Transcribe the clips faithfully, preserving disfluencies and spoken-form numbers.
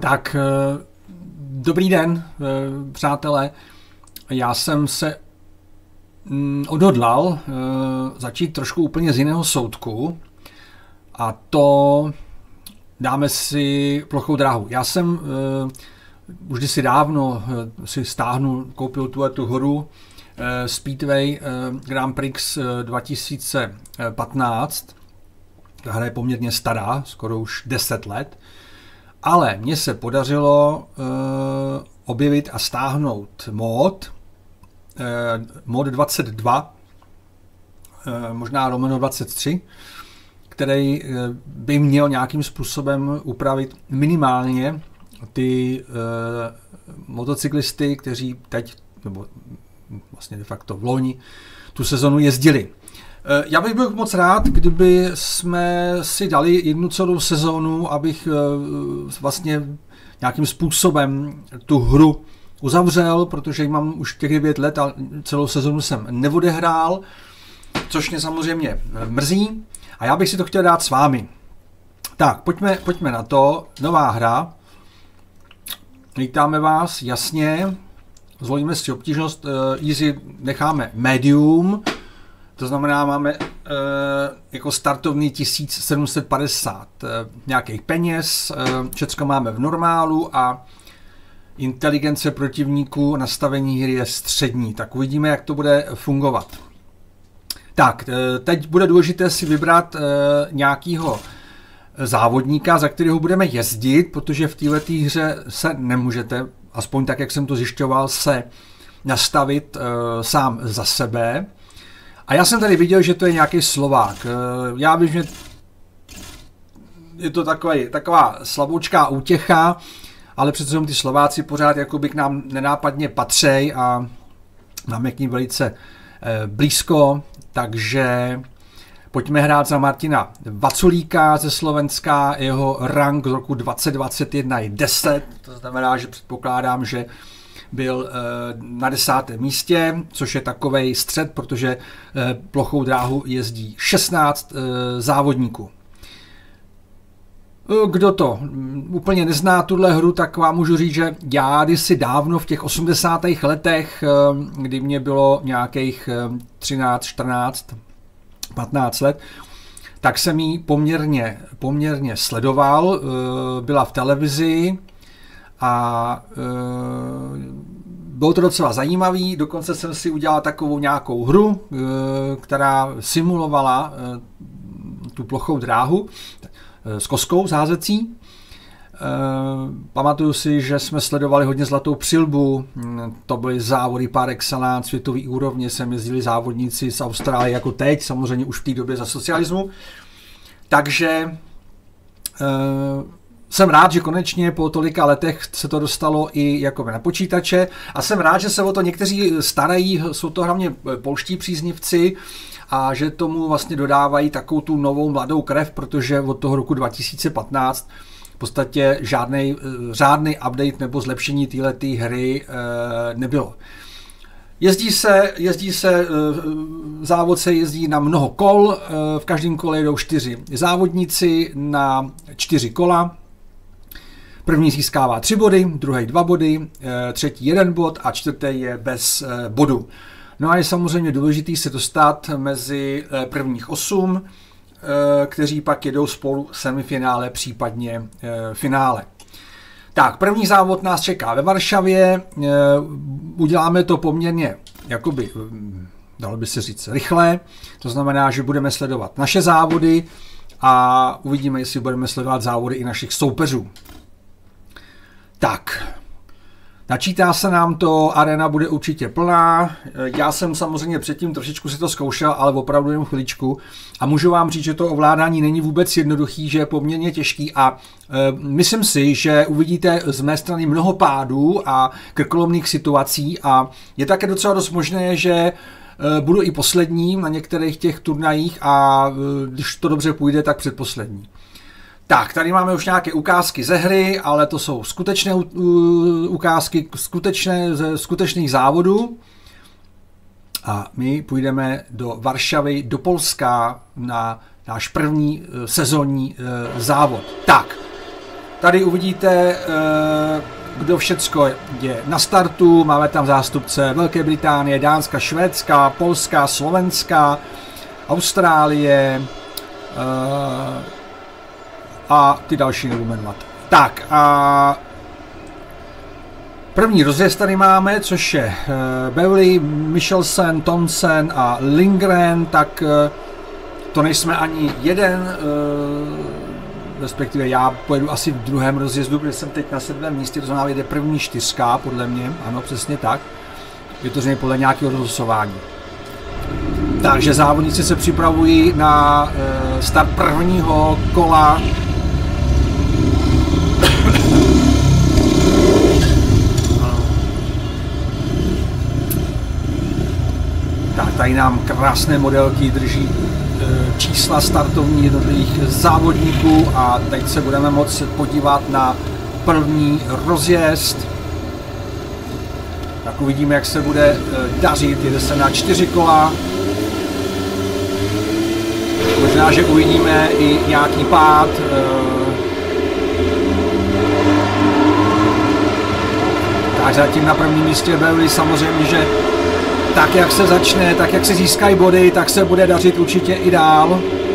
Tak, dobrý den, přátelé. Já jsem se odhodlal začít trošku úplně z jiného soudku a to dáme si plochou dráhu. Já jsem už kdysi dávno si stáhnul, koupil tu horu Speedway Grand Prix dva tisíce patnáct. Ta hra je poměrně stará, skoro už deset let. Ale mně se podařilo uh, objevit a stáhnout mod, uh, mod dvacet dva, uh, možná lomeno dvacet tři, který uh, by měl nějakým způsobem upravit minimálně ty uh, motocyklisty, kteří teď, nebo vlastně de facto v loni, tu sezonu jezdili. Já bych byl moc rád, kdyby jsme si dali jednu celou sezónu, abych vlastně nějakým způsobem tu hru uzavřel, protože mám už těch devět let a celou sezónu jsem neodehrál, což mě samozřejmě mrzí a já bych si to chtěl dát s vámi. Tak, pojďme, pojďme na to. Nová hra. Vítáme vás, jasně. Zvolíme si obtížnost. Easy necháme medium. To znamená, máme e, jako startovní tisíc sedm set padesát e, nějakých peněz, e, všechno máme v normálu a inteligence protivníků, nastavení hry je střední. Tak uvidíme, jak to bude fungovat. Tak, e, teď bude důležité si vybrat e, nějakého závodníka, za kterého budeme jezdit, protože v této hře se nemůžete, aspoň tak, jak jsem to zjišťoval, se nastavit e, sám za sebe. A já jsem tady viděl, že to je nějaký Slovák. Já vím, že je to takový, taková slaboučká útěcha, ale přece ty Slováci pořád jakoby k nám nenápadně patří a máme k ním velice blízko, takže pojďme hrát za Martina Vaculíka ze Slovenska. Jeho rank z roku dvacet dvacet jedna je deset, to znamená, že předpokládám, že byl na desátém místě, což je takovej střed, protože plochou dráhu jezdí šestnáct závodníků. Kdo to úplně nezná tuhle hru, tak vám můžu říct, že já kdysi dávno v těch osmdesátých letech, kdy mě bylo nějakých třináct, čtrnáct, patnáct let, tak jsem ji poměrně, poměrně sledoval, byla v televizi, a e, bylo to docela zajímavý, dokonce jsem si udělal takovou nějakou hru, e, která simulovala e, tu plochou dráhu e, s kostkou zázecí. E, pamatuju si, že jsme sledovali hodně Zlatou přilbu, to byly závody par excellence, světový úrovně, sem jezdili závodníci z Austrálie jako teď, samozřejmě už v té době za socialismu. Takže e, jsem rád, že konečně po tolika letech se to dostalo i jako na počítače a jsem rád, že se o to někteří starají, jsou to hlavně polští příznivci a že tomu vlastně dodávají takovou tu novou mladou krev, protože od toho roku dva tisíce patnáct v podstatě žádný řádný update nebo zlepšení této hry e, nebylo. Jezdí se, jezdí se, závod se jezdí na mnoho kol, v každém kole jdou čtyři závodníci na čtyři kola. První získává tři body, druhý dva body, třetí jeden bod a čtvrtý je bez bodu. No a je samozřejmě důležitý se dostat mezi prvních osm, kteří pak jedou spolu semifinále, případně finále. Tak, první závod nás čeká ve Varšavě, uděláme to poměrně, jakoby, dalo by se říct, rychle, to znamená, že budeme sledovat naše závody a uvidíme, jestli budeme sledovat závody i našich soupeřů. Tak, načítá se nám to, arena bude určitě plná, já jsem samozřejmě předtím trošičku si to zkoušel, ale opravdu jenom chviličku a můžu vám říct, že to ovládání není vůbec jednoduchý, že je poměrně těžký a e, myslím si, že uvidíte z mé strany mnoho pádů a krkolomných situací a je také docela dost možné, že e, budu i poslední na některých těch turnajích a e, když to dobře půjde, tak předposlední. Tak, tady máme už nějaké ukázky ze hry, ale to jsou skutečné ukázky skutečné, ze skutečných závodů. A my půjdeme do Varšavy, do Polska na náš první sezónní závod. Tak, tady uvidíte, kdo všecko je na startu. Máme tam zástupce Velké Británie, Dánska, Švédska, Polska, Slovenska, Austrálie a ty další nebudu jmenovat. Tak a první rozjezd tady máme, což je Beverly, Michelsen, Townsend a Lindgren, tak to nejsme ani jeden, respektive já pojedu asi v druhém rozjezdu, protože jsem teď na sedmém místě, to znamená, jede první čtyřka, podle mě, ano, přesně tak. Je to zřejmě podle nějakého rozhlasování. Takže závodníci se připravují na start prvního kola. Tak, tady nám krásné modelky drží čísla startovní jednotlivých závodníků a teď se budeme moct podívat na první rozjezd. Tak uvidíme, jak se bude dařit, jede se na čtyři kola. Možná, že uvidíme i nějaký pád. Tak zatím na prvním místě Beverly, samozřejmě, že tak jak se začne, tak jak se získají body, tak se bude dařit určitě i dál.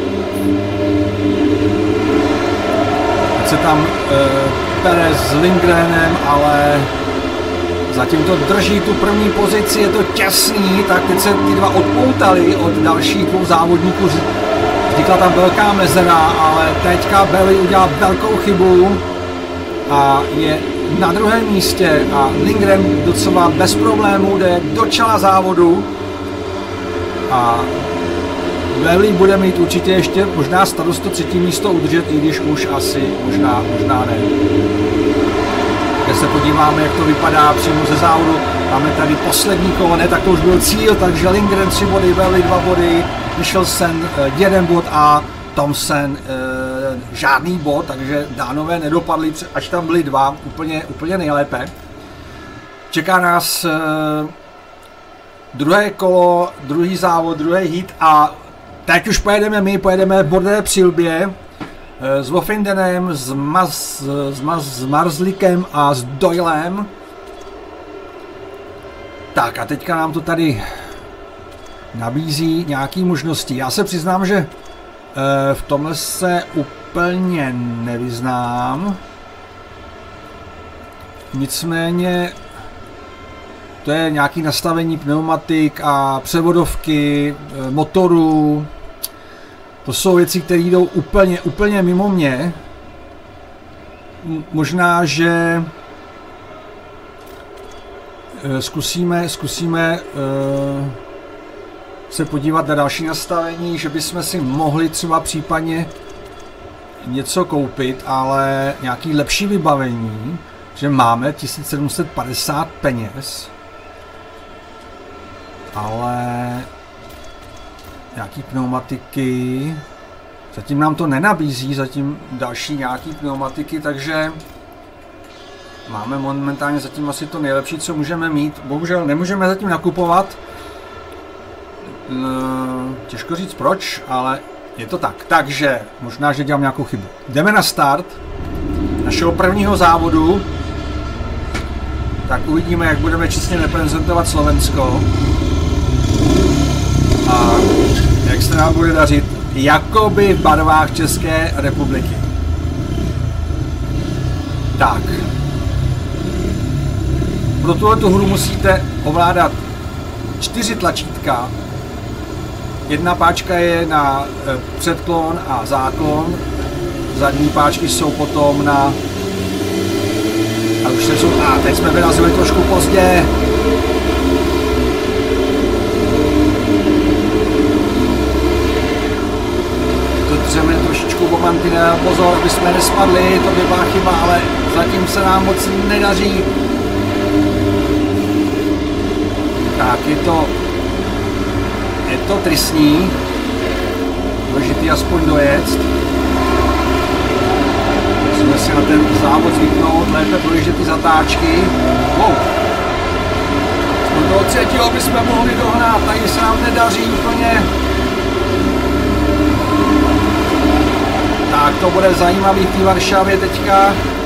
Teď se tam e, pere s Lindgrenem, ale zatím to drží tu první pozici, je to těsný, tak teď se ty dva odpoutali od dalších dvou závodníků. Vznikla tam velká mezera, ale teďka Beverly udělal velkou chybu a je na druhém místě a Lindgren docela bez problémů jde do čela závodu a Beverly bude mít určitě ještě možná starost to třetí místo udržet, i když už asi možná, možná ne. Když se podíváme, jak to vypadá přímo ze závodu, máme tady poslední kolo, ne, tak to už byl cíl, takže Lindgren tři body, Beverly dva body, Michelsen jeden bod a Townsend e, žádný bod, takže Dánové nedopadli, až tam byli dva, úplně, úplně nejlépe. Čeká nás e, druhé kolo, druhý závod, druhý hit a teď už pojedeme my, pojedeme v bordové přilbě e, s Woffindenem, s, Maz, s, Maz, s Marzlikem a s Doylem. Tak a teďka nám to tady nabízí nějaké možnosti. Já se přiznám, že v tomhle se úplně nevyznám. Nicméně to je nějaké nastavení pneumatik a převodovky, motorů. To jsou věci, které jdou úplně, úplně mimo mě. Možná, že zkusíme, zkusíme se podívat na další nastavení, že bychom si mohli třeba případně něco koupit, ale nějaký lepší vybavení, že máme tisíc sedm set padesát peněz, ale nějaký pneumatiky, zatím nám to nenabízí, zatím další nějaký pneumatiky, takže máme momentálně zatím asi to nejlepší, co můžeme mít. Bohužel nemůžeme zatím nakupovat. Těžko říct proč, ale je to tak. Takže možná, že dělám nějakou chybu. Jdeme na start našeho prvního závodu. Tak uvidíme, jak budeme čestně reprezentovat Slovensko. A jak se nám bude dařit jakoby v barvách České republiky. Tak. Pro tuhletu hru musíte ovládat čtyři tlačítka. Jedna páčka je na předklon a záklon, zadní páčky jsou potom na... A už se jsou... A teď jsme vyrazili trošku pozdě. To dřeme trošičku o mantinel, pozor, aby jsme nespadli, to by byla chyba, ale zatím se nám moc nedaří. Tak, je to... Je to tristní, důležitý aspoň dojet. Musíme si na ten závod zvyknout, lépe projíždět ty zatáčky. Wow. Do třetího bychom mohli dohnat, tady se nám nedaří úplně. Tak to bude zajímavý v té Varšavě teďka.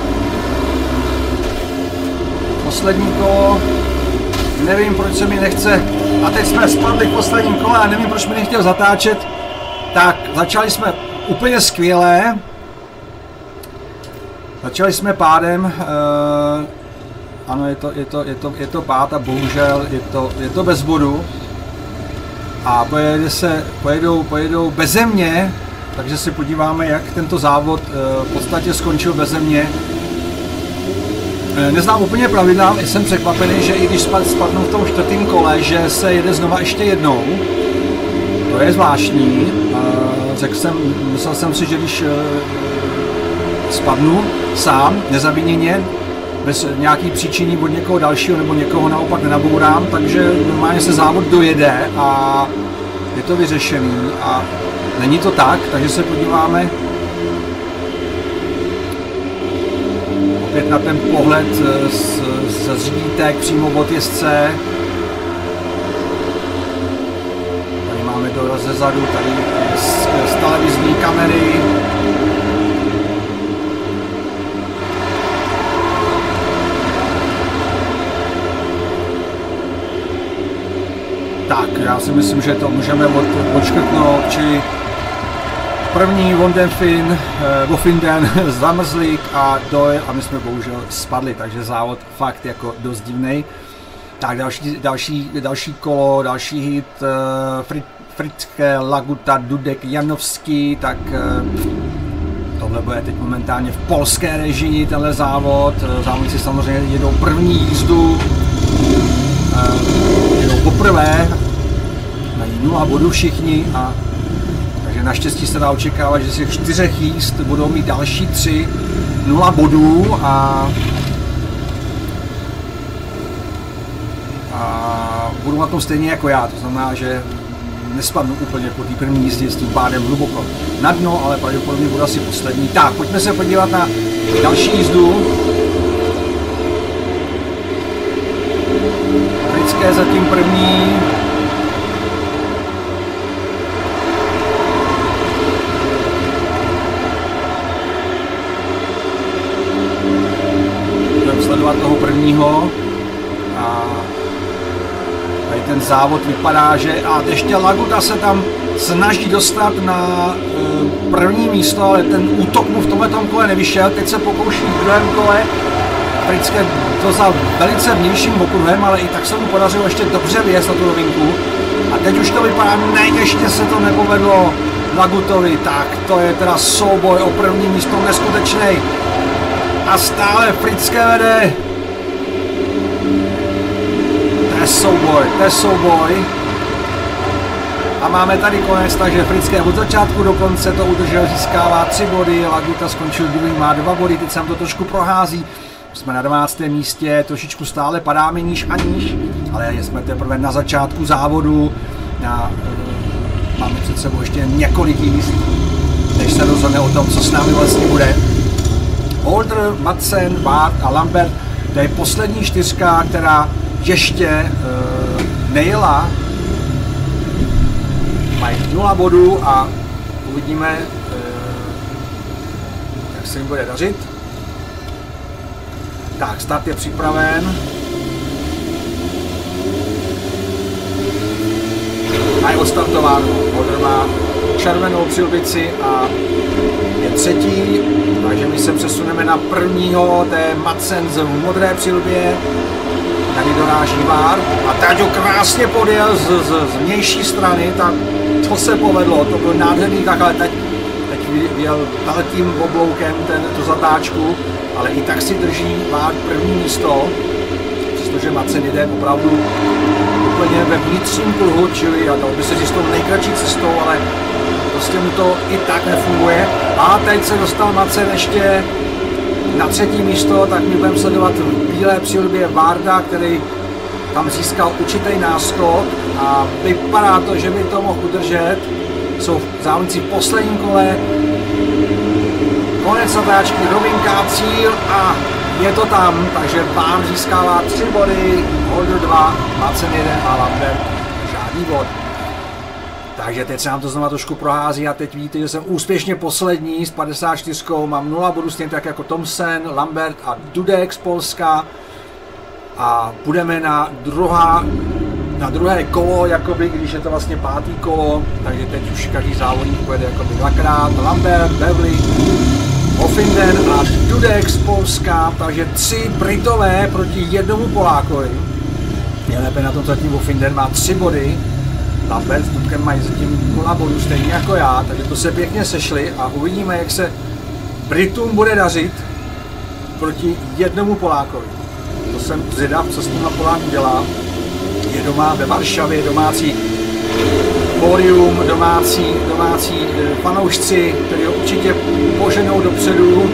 poslední kolo. Nevím, proč se mi nechce. A teď jsme spadli v posledním kole a nevím, proč mi nechtěl zatáčet. Tak, začali jsme úplně skvěle. Začali jsme pádem. Uh, ano, je to, je, to, je, to, je to pád a bohužel je to, je to bez bodu. A pojede se, pojedou, pojedou beze mě. Takže se podíváme, jak tento závod uh, v podstatě skončil beze mě. Neznám úplně pravidla, jsem překvapený, že i když spadnu v tom čtvrtém kole, že se jede znova ještě jednou. To je zvláštní. Řekl jsem, myslel jsem si, že když spadnu sám, nezaviněně, bez nějaký příčiny od někoho dalšího nebo někoho naopak nenabourám, takže normálně se závod dojede a je to vyřešený a není to tak, takže se podíváme opět na ten pohled z, ze řídítek přímo od jezdce. Tady máme doraz ze zadu, tady z, z televizní kamery. Tak, já si myslím, že to můžeme od, odškrtnout, čili první Vondenfin, Vofinden, Zamrzlík a Doyle a my jsme bohužel spadli, takže závod fakt jako dost divnej. Tak další, další, další kolo, další hit, Frit, Fritzke, Laguta, Dudek, Janovský, tak tohle bude teď momentálně v polské režii tenhle závod. Závodníci samozřejmě jedou první jízdu, jedou poprvé, mají nula bodů všichni a takže naštěstí se dá očekávat, že z těch čtyřech jízd budou mít další tři, nula bodů a, a budou na tom stejně jako já, to znamená, že nespadnu úplně po té první jízdě s tím pádem hluboko na dno, ale pravděpodobně budu asi poslední. Tak, pojďme se podívat na další jízdu. Britské zatím první. Sledovat toho prvního a tady ten závod vypadá, že a ještě Laguta se tam snaží dostat na e, první místo, ale ten útok mu v tomhletom kole nevyšel, teď se pokouší v druhém kole, Britské to za velice vnějším okruhem, ale i tak se mu podařilo ještě dobře vyjezd na tu rovinku a teď už to vypadá, ne, ještě se to nepovedlo Lagutovi, tak to je teda souboj o první místo neskutečnej. A stále Fritzke vede. To je souboj, to je souboj. A máme tady konec, takže Fritzke od začátku do konce to udržel, získává tři body, Laguta skončil druhý, má dva body, teď se nám to trošku prohází. Jsme na dvanáctém místě, trošičku stále padáme níž a níž, ale jsme teprve na začátku závodu. Na, uh, máme před sebou ještě několik jízd, než se rozhodne o tom, co s námi vlastně bude. Holder, Madsen, Bart a Lambert, to je poslední čtyřka, která ještě uh, nejela. Mají nula bodů a uvidíme, uh, jak se jim bude dařit. Tak, start je připraven. A je odstartováno. Holder má červenou přilbici a je třetí, takže my se přesuneme na prvního, to je Madsen v modré přilbě, tady doráží Vár a teď ho krásně podjel z, z, z vnější strany, tak to se povedlo, to byl nádherný tak, ale teď, teď vyjel velikým obloukem ten, tu zatáčku, ale i tak si drží Vár první místo, přestože Madsen jde opravdu úplně ve vnitřním kruhu, čili a dal by se říct tou nejkratší cestou, ale prostě mu to i tak nefunguje. A teď se dostal Madsen ještě na třetí místo, tak my budeme sledovat v bílé přilbě Varda, který tam získal určitý náskok a vypadá to, že by to mohl udržet. Jsou závodníci v posledním kole, konec zatáčky, rovinka, cíl a je to tam, takže Vár získává tři body, Holder dva, Madsen jeden a Lambert žádný bod. Takže teď se nám to znova trošku prohází a teď víte, že jsem úspěšně poslední s padesát čtyřkou, mám nula bodů stejně tak jako Thomsen, Lambert a Dudek z Polska. a půjdeme na, druhá, na druhé kolo, jakoby, když je to vlastně pátý kolo, takže teď už každý závodník pojede jakoby dvakrát, Lambert, Beverly, Ofinden a Dudek z Polska, takže tři Britové proti jednomu Polákovi. Nejlépe na tom zatím Ofinden má tři body, Lambert s Dudkem mají zatím nula bodů, stejně jako já, takže to se pěkně sešli a uvidíme, jak se Britům bude dařit proti jednomu Polákovi. To jsem zvědav, co s ním Polák udělá. Je doma ve Varšavě, domácí pódium, domácí, domácí fanoušci, kteří ho určitě poženou dopředu.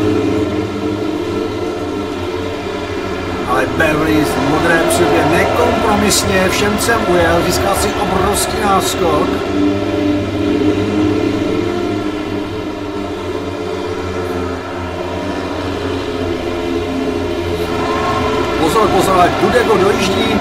Ale Beverly z modré přibě nekompromisně všem sem ujel, získal si obrovský náskok. Pozor, pozor, ale Dudek ho dojíždí.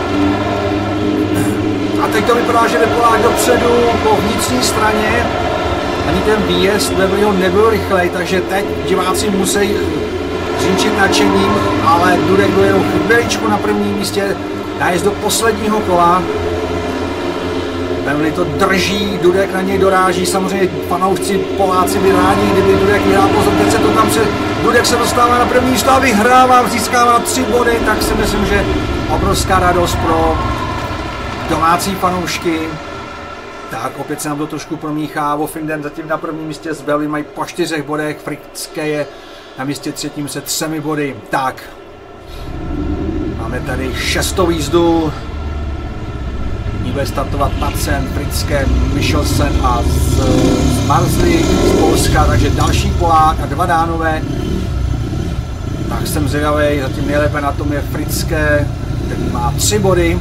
A teď to vypadá, že jde Polák dopředu po vnitřní straně. Ani ten výjezd Beverlyho nebyl rychlej, takže teď diváci musí řinčit nadšením, ale Dudek byl jenom chvíličku na prvním místě, nájezd do posledního kola. Beverly to drží, Dudek na něj doráží, samozřejmě fanoušci Poláci by rádi, kdyby Dudek vyhrál, pozor, teď se to tam se, Dudek se dostává na první místo a vyhrává, získává tři body, tak si myslím, že obrovská radost pro domácí fanoušky. Tak opět se nám to trošku promíchá, Ofinden zatím na prvním místě s Beverly mají po čtyřech bodech, Frické je na místě třetím se třemi body. Tak, máme tady šestou jízdu. Bude startovat Madsen, Frické, Michelsen a z, z Marzlik z Polska, takže další Polák a dva Dánové. Tak jsem zvědavý, zatím nejlépe na tom je Frické, který má tři body.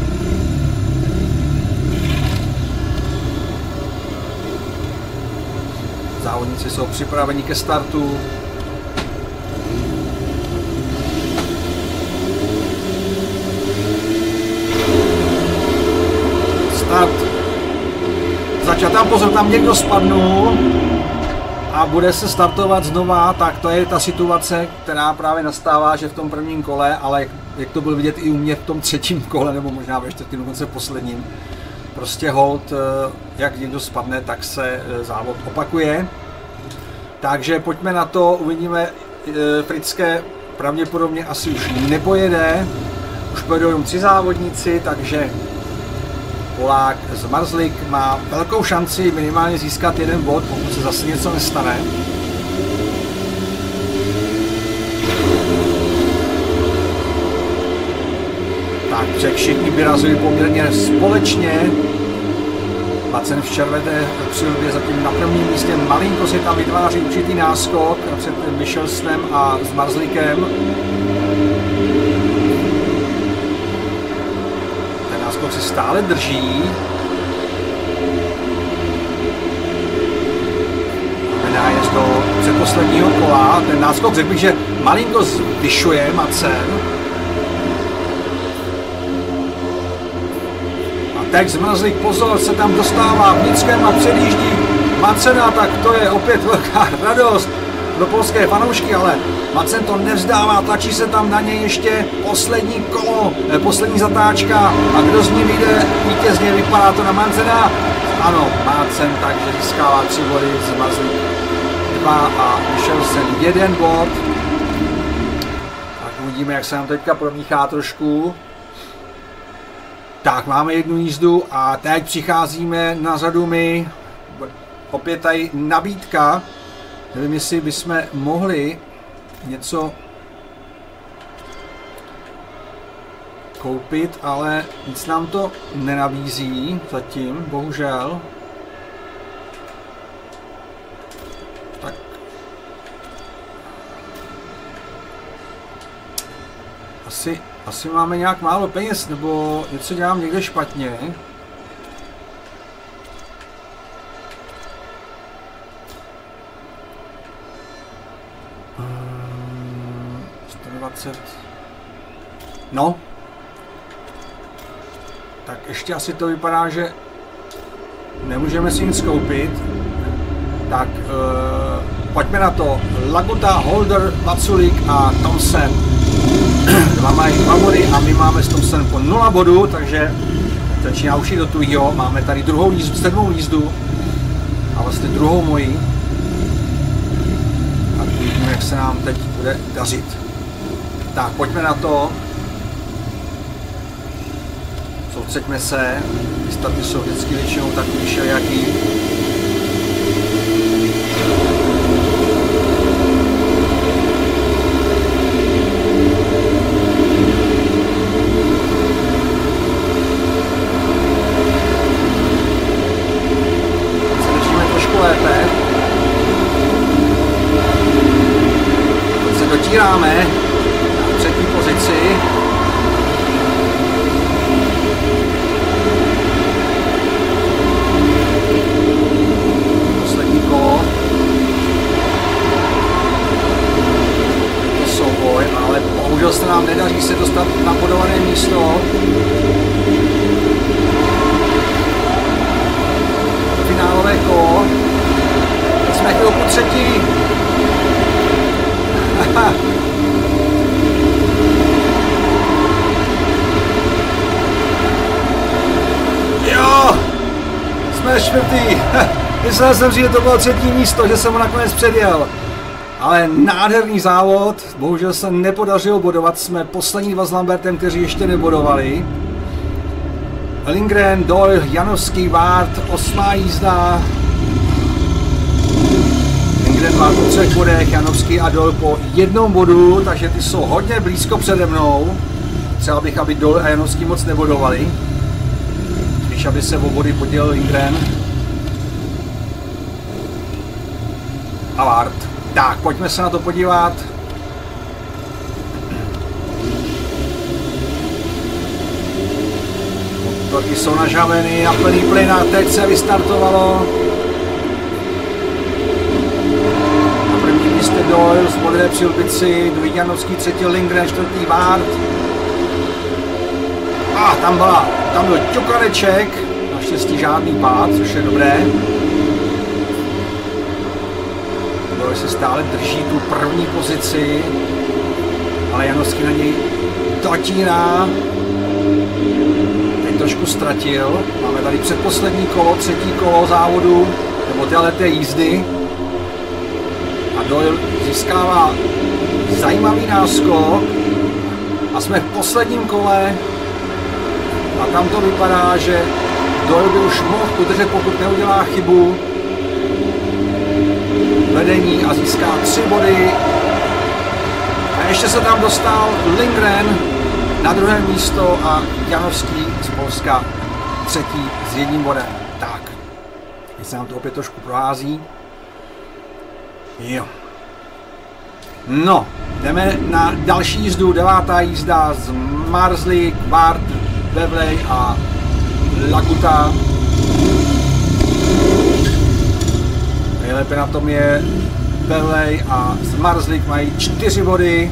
Závodníci jsou připraveni ke startu. Start. Začal tam, pozor, tam někdo spadnul a bude se startovat znova, tak to je ta situace, která právě nastává, že v tom prvním kole, ale jak to bylo vidět i u mě v tom třetím kole, nebo možná ve čtvrtém, dokonce posledním, prostě hold, jak někdo spadne, tak se závod opakuje. Takže pojďme na to, uvidíme, Frické pravděpodobně asi už nepojede, už pojedou jenom tři závodníci, takže Polák z Marzlik má velkou šanci minimálně získat jeden bod, pokud se zase něco nestane. Tak, přek všichni vyrazují poměrně společně. Madsen v červené přilbě zatím na prvním místě, malinko si tam vytváří určitý náskok před Michelsenem a s Marzlikem. Náskok se stále drží. Máme nájezd do předposledního kola. Ten náskok řekl bych, že malinko zvyšuje Madsen. A teď Zmrzlik, pozor, se tam dostává vnitřkem a předjíždí Madsena, tak to je opět velká radost pro polské fanoušky, ale Madsen to nevzdává, tlačí se tam na něj ještě poslední kolo, eh, poslední zatáčka a kdo z ní vyjde vítězně, vypadá to na Madsena. Ano, Madsen takže získává tři body, Zmrzlik dva a Michelsen jeden bod. Tak uvidíme, jak se nám teďka promíchá trošku. Tak, máme jednu jízdu a teď přicházíme na řadu my. Opět tady nabídka. Nevím, jestli bychom mohli něco koupit, ale nic nám to nenabízí zatím, bohužel. Tak. Asi, asi máme nějak málo peněz, nebo něco dělám někde špatně. No. Tak ještě asi to vypadá, že nemůžeme si nic koupit. Tak uh, pojďme na to. Laguta, Holder, Vaculik a Thomsen. Dva mají dva body a my máme s Thompsonem po nula bodů, takže začíná už jít do tuhýho. Máme tady druhou jízdu, sedmou jízdu a vlastně druhou moji. A uvidíme, jak se nám teď bude dařit. Tak, pojďme na to. Soustřeďme se. Ty starty jsou vždycky většinou takový všelijaký. Lépe. Teď se dotíráme na třetí pozici. Poslední kolo. Je to souboj, ale bohužel se nám nedaří se dostat na bodované místo. Finálové kolo. Jsme chvilku třetí. Jo, jsme čtvrtý. Myslel jsem, že to bylo třetí místo, že jsem ho nakonec předjel. Ale nádherný závod. Bohužel se nepodařilo bodovat. Jsme poslední dva s Lambertem, kteří ještě nebodovali. Lindgren, Doyle, Janovský, Ward, osmá jízda. Lindgren má po třech bodech, Janovský a Doyle po jednom bodu, takže ty jsou hodně blízko přede mnou. Třeba bych, aby Doyle a Janovský moc nebodovali. Spíš, aby se o body podělil Lindgren. A Ward. Tak, pojďme se na to podívat. Motorky jsou nažaveny na plný plyn a teď se vystartovalo. Na prvním místě Doyle z modré přilbici, druhý Janovský, třetí Lindgren, čtvrtý Ward. A ah, tam byla, tam byl ťukaneček, naštěstí žádný pád, což je dobré. Doyle se stále drží tu první pozici, ale Janovský na něj dotírá. Trošku ztratil. Máme tady předposlední kolo, třetí kolo závodu, nebo téhleté jízdy. A Doyle získává zajímavý náskok. A jsme v posledním kole. A tam to vypadá, že Doyle by už mohl udržet, pokud neudělá chybu, vedení a získá tři body. A ještě se tam dostal Lindgren na druhé místo a Janovský z Polska třetí s jedním bodem. Tak, teď se nám to opět trošku prohází. Jo. No, jdeme na další jízdu, devátá jízda z Marslik, Ward, Bevley a Laguta. Nejlépe na tom je Bevley a Marslik mají čtyři body.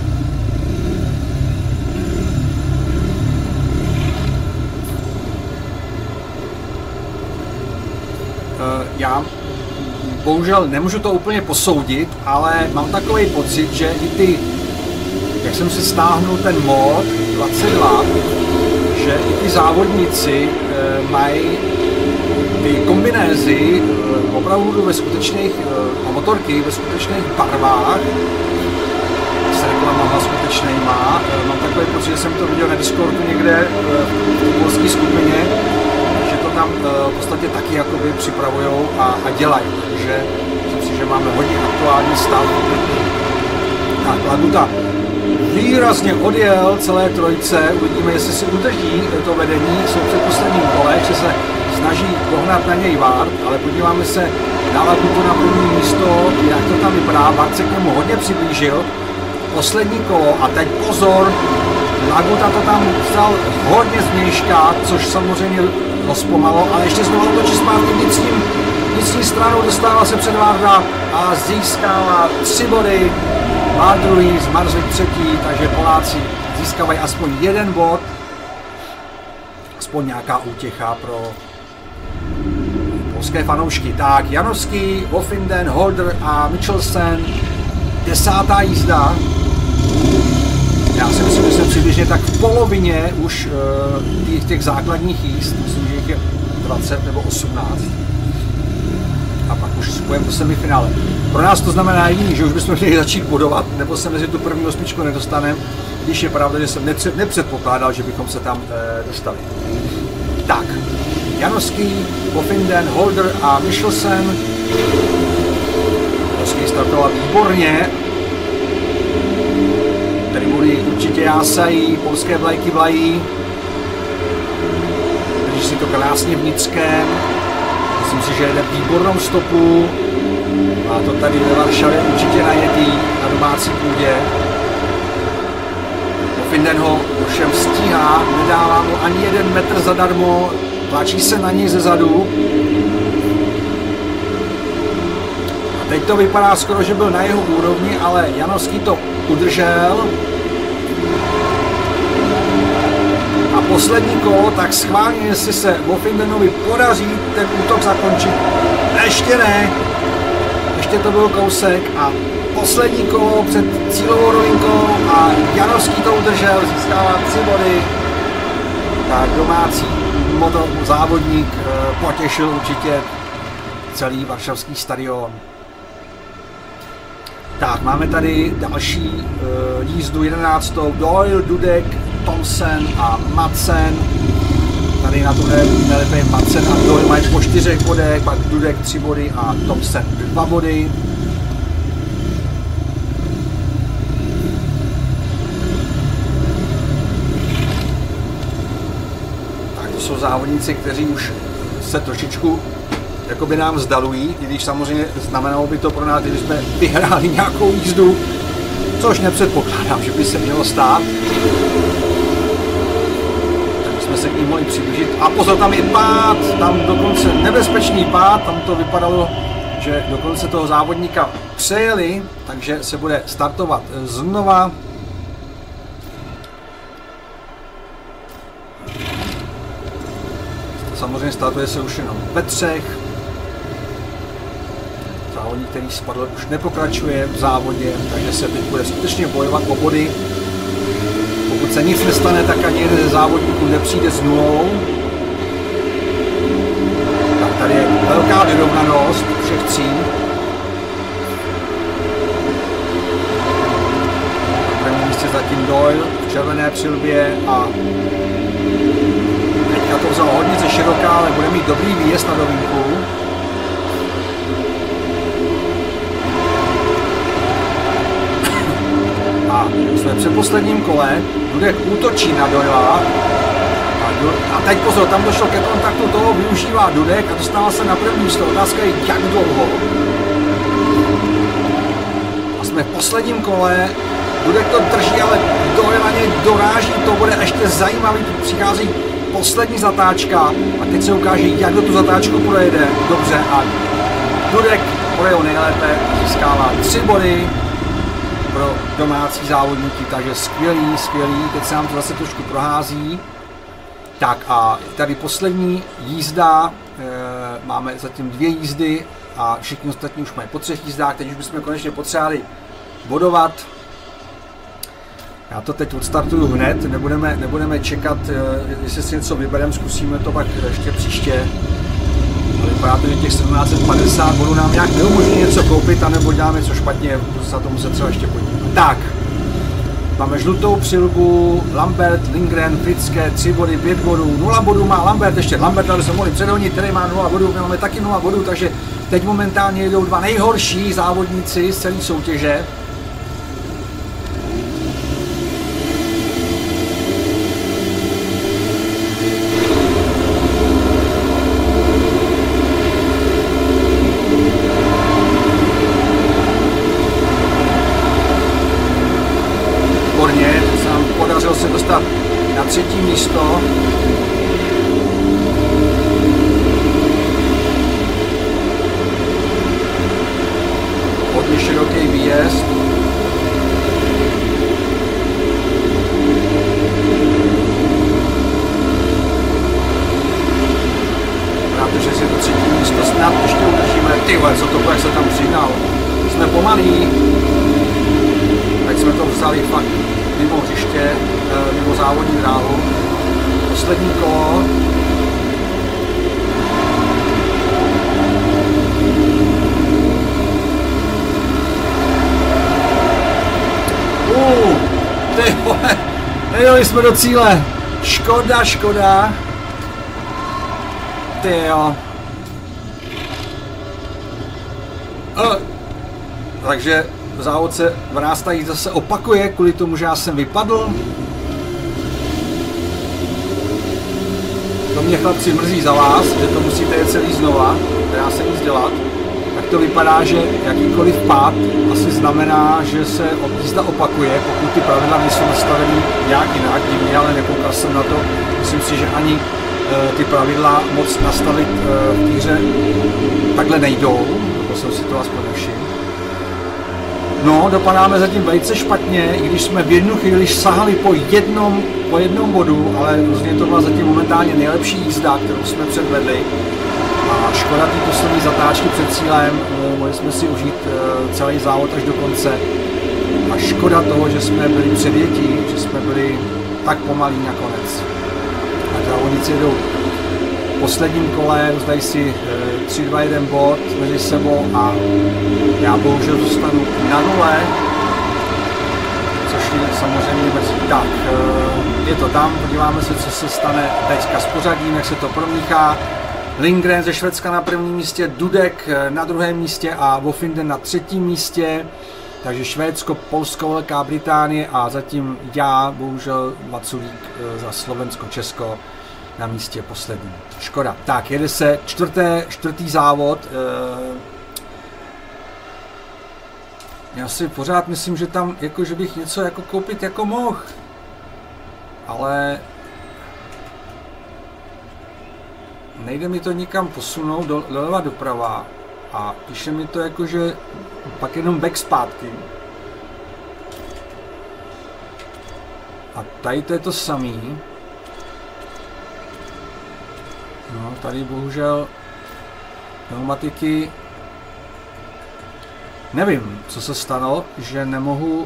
Já bohužel nemůžu to úplně posoudit, ale mám takový pocit, že i ty, jak jsem si stáhnul ten mod dvacet dva, že i ty závodníci e, mají ty kombinézy e, opravdu ve skutečných, e, motorky ve skutečných barvách, s reklamama skutečnýma. E, mám takový pocit, že jsem to viděl na Discordu někde e, v polské skupině, tam v podstatě taky jakoby připravujou a, a dělají, takže myslím si, že máme hodně aktuální stav. Tak, Laguta výrazně odjel celé trojce, uvidíme, jestli si udrží to vedení, jsou před posledním kole, že se snaží dohnat na něj Ward, ale podíváme se na Lagutu na první místo, jak to tam vypadá. Ward se k němu hodně přiblížil, poslední kolo a teď pozor, Laguta to tam vzal hodně změška, což samozřejmě ho zpomalo, ale ještě znovu otočí zpátky vnitřním, vnitřní stranou, dostává se před Warda a získává tři body. Ward druhý, Marslik třetí, takže Poláci získávají aspoň jeden bod. Aspoň nějaká útěcha pro polské fanoušky. Tak, Janovský, Wolfinden, Holder a Michelsen. Desátá jízda. Já si myslím, že jsem přibližně tak v polovině už uh, těch, těch základních jízd, myslím, že jich je dvacet nebo osmnáct. A pak už spojím do semifinále. Pro nás to znamená jediný, že už bychom měli začít bodovat, nebo se mezi tu první osmičku nedostaneme, když je pravda, že jsem nepřed, nepředpokládal, že bychom se tam uh, dostali. Tak, Janovský, Poffinden, Holder a Michelsen. Janovský startoval výborně. Tribuny určitě jásají, polské vlajky vlají. Drží si to krásně v Nickém. Myslím si, že jede výbornou stopu. Má to tady ve Varšavě určitě najetý na domácí půdě. Poffinden ho ovšem stíhá, nedává mu ani jeden metr zadarmo, tlačí se na něj ze zadu. A teď to vypadá skoro, že byl na jeho úrovni, ale Janovský to udržel. A poslední kolo, tak schválně, jestli se Poffindenovi podaří ten útok zakončit. Ještě ne, ještě to byl kousek a poslední kolo před cílovou rovinkou a Janovský to udržel, získává tři body. Tak domácí motor, závodník potěšil určitě celý varšavský stadion. Tak, máme tady další uh, jízdu jedenáctou. Doyle, Dudek, Thomsen a Madsen. Tady na tohle nejlépe Madsen a Doyle mají po čtyřech bodech, pak Dudek tři body a Thomsen dva body. Tak to jsou závodníci, kteří už se trošičku jakoby nám vzdalují, i když samozřejmě znamenalo by to pro nás, kdybychom vyhráli nějakou jízdu, což nepředpokládám, že by se mělo stát. Tak jsme se k ním mohli přiblížit. A pozor, tam je pád, tam dokonce nebezpečný pád, tam to vypadalo, že dokonce toho závodníka přejeli, takže se bude startovat znova. Samozřejmě startuje se už jenom ve třech. Závodník, který spadl, už nepokračuje v závodě, takže se teď bude skutečně bojovat o body. Pokud se nic nestane, tak ani jeden ze závodníků nepřijde s nulou. Tak tady je velká vyrovnanost všech tří. Na prvním místě zatím Doyle v červené přilbě a teďka to vzal hodně ze široká, ale bude mít dobrý výjezd na rovinku. A jsme před posledním kole, Dudek útočí na Doyla. A teď pozor, tam došlo ke kontaktu, toho využívá Dudek a dostává se na první místo. Otázka je, jak dlouho. A jsme v posledním kole, Dudek to drží, ale Doyle na něj doráží, to bude ještě zajímavý, přichází poslední zatáčka a teď se ukáže, jak do tu zatáčku projede. Dobře a Dudek projel nejlépe, získává tři body pro domácí závodníky, takže skvělý, skvělý, teď se nám to zase trošku prohází. Tak a tady poslední jízda, e, máme zatím dvě jízdy a všichni ostatní už mají po třech jízdách, teď už bychom konečně potřebovali bodovat. Já to teď odstartuju hned, nebudeme, nebudeme čekat, jestli si něco vybereme, zkusíme to pak ještě příště. Ale vypadá to, že těch sedmnáct set padesát bodů nám nějak neumožní něco koupit, anebo děláme něco špatně, budu se na to muset třeba ještě podívat. Tak, máme žlutou přilbu, Lambert, Lindgren, Fritzke, tři body, pět bodů, nula bodů má Lambert, ještě Lambert, ale jsme mohli předhonit, který má nula bodů, my máme taky nula bodů, takže teď momentálně jdou dva nejhorší závodníci z celé soutěže. Na třetí místo. Hodně široký výjezd. Protože si to třetí místo snad ještě udržíme. Tyhle, co to bude, jak se tam přihnal. Jsme pomalí. Tak jsme to vzali fakt mimo hřiště, mimo závodní dráhu. Poslední kolo. Uh, ty vole, nejeli jsme do cíle. Škoda, škoda. Ty jo. Uh, takže závod se v nás tady zase opakuje, kvůli tomu, že já jsem vypadl. To mě chlapci mrzí za vás, že to musíte jet celý znova, nedá se nic dělat. Tak to vypadá, že jakýkoliv pád asi znamená, že se jízda opakuje, pokud ty pravidla nejsou nastaveny nějak jinak, divně, ale nekoukal jsem na to. Myslím si, že ani e, ty pravidla moc nastavit e, v týře takhle nejdou, to jsem si to aspoň nevšiml. No, dopadáme zatím velice špatně, i když jsme v jednu chvíli sahali po jednom, po jednom bodu, ale rozhodně to byla zatím momentálně nejlepší jízda, kterou jsme předvedli. A škoda té poslední zatáčky před cílem, mohli jsme si užít celý závod až do konce. A škoda toho, že jsme byli předjetí, že jsme byli tak pomalí nakonec. A závodníci jedou v posledním kole, rozdají si tři dva jeden bod mezi sebou a já bohužel zůstanu na nule, což je samozřejmě mrzí. Tak, je to tam, podíváme se, co se stane teďka s pořadím, jak se to promíchá. Lindgren ze Švédska na prvním místě, Dudek na druhém místě a Wofinden na třetím místě. Takže Švédsko, Polsko, Velká Británie a zatím já, bohužel Vaculík za Slovensko, Česko na místě poslední. Škoda. Tak, jede se čtvrté, čtvrtý závod. Já si pořád myslím, že tam, jako, že bych něco jako koupit jako mohl. Ale nejde mi to nikam posunout do, doleva doprava a píše mi to jako, že pak jenom back zpátky. A tady to je to samý. No, tady bohužel pneumatiky. Nevím, co se stalo, že nemohu.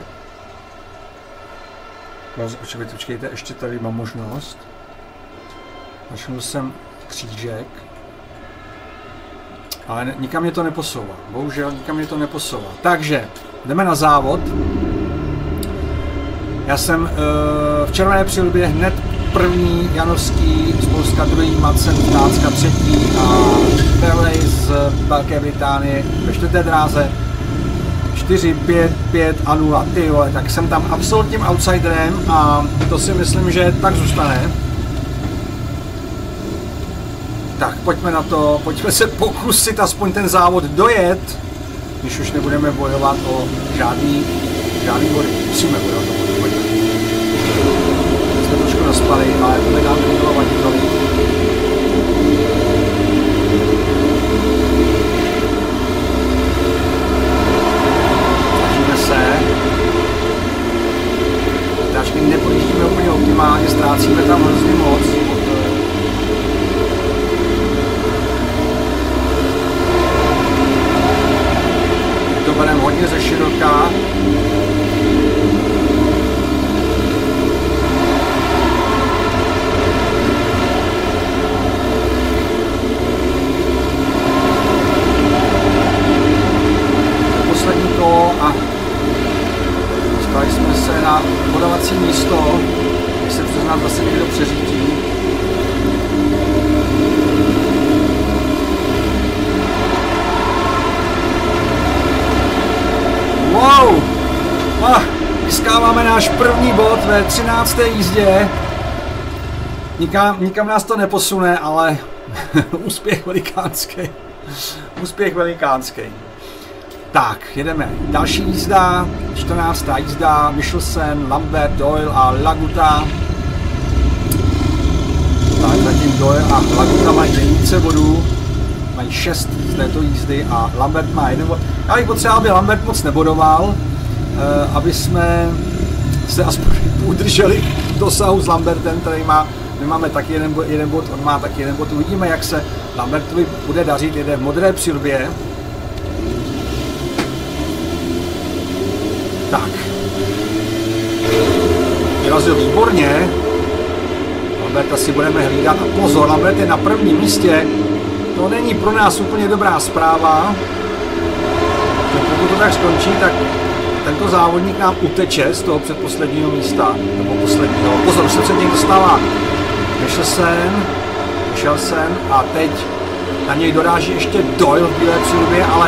Počkejte, počkejte, ještě tady mám možnost. Začnu jsem křížek. Ale nikam mě to neposouvá. Bohužel nikam mě to neposouvá. Takže jdeme na závod. Já jsem uh, v červené přilbě hned první Janovský z Polska, druhý Madsen z Dánska, třetí a Perley z Velké Británie ve čtvrté dráze. čtyři, pět, pět a nula, ty vole, tak jsem tam absolutním outsiderem a to si myslím, že tak zůstane. Tak pojďme na to, pojďme se pokusit aspoň ten závod dojet, když už nebudeme bojovat o žádný, žádný body. Musíme bojovat o body, pojďme. Jsme trošku naspali, ale to nedám nebylo vadit tolik. Snažíme se. Táčky nepojíždíme úplně optimálně, ztrácíme tam hrozně moc. To bereme hodně ze široká. Poslední kolo a dostali jsme se na podávací místo, když se přes nás zase někdo přeřítí. Wow! Ah, získáváme náš první bod ve třinácté jízdě. Nikam, nikam nás to neposune, ale úspěch velikánský. Úspěch velikánský. Tak, jedeme. Další jízda, čtrnáctá jízda, Michelsen, Lambert, Doyle a Laguta. Tak, zatím Doyle a Laguta mají nejvíce bodů. Mají šest z této jízdy a Lambert má jeden bod. Já bych potřeboval, aby Lambert moc nebodoval, aby jsme se aspoň udrželi v dosahu s Lambertem, který má, my máme taky jeden bod, jeden bod, on má taky jeden bod. Uvidíme, jak se Lambertovi bude dařit, jede v modré přilbě. Tak. vyrazil výborně. Lamberta si budeme hlídat a pozor, Lambert je na prvním místě. To není pro nás úplně dobrá zpráva. Pokud to tak skončí, tak tento závodník nám uteče z toho předposledního místa, nebo posledního. Pozor, už se před něj dostává Michelsen, Michelsen a teď na něj doráží ještě Doyle v bílé přilbě, ale